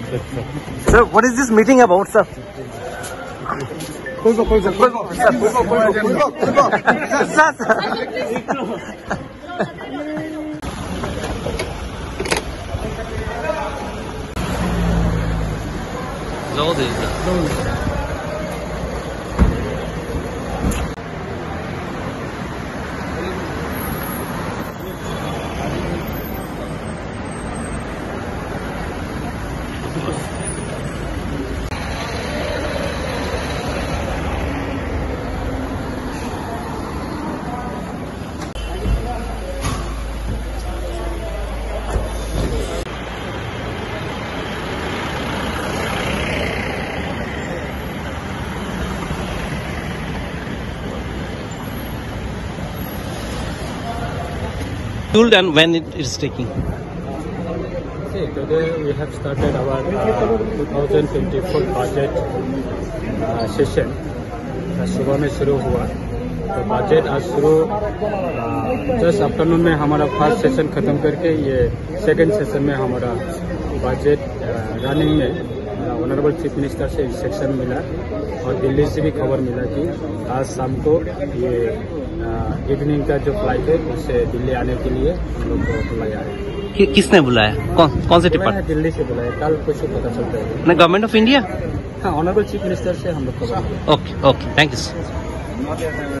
Sir, what is this meeting about, sir? And when it is taking? See, today we have started our 2024 budget session. सुबह में शुरू हुआ तो budget आज शुरू जस्ट आफ्टरनून में हमारा फर्स्ट सेशन खत्म करके ये सेकंड सेशन में हमारा बजट रनिंग में ऑनरेबल चीफ मिनिस्टर से इंस्ट्रक्शन मिला और दिल्ली से भी खबर मिला कि आज शाम को ये इवनिंग का जो फ्लाइट है उसे दिल्ली आने के लिए हम लोग को बुलाया है। किसने बुलाया? कौन से डिपार्टमेंट? दिल्ली से बुलाया, कल कुछ पता चलता है ना गवर्नमेंट ऑफ इंडिया? हाँ, ऑनरेबल चीफ मिनिस्टर से हम लोग को। Okay, thank you.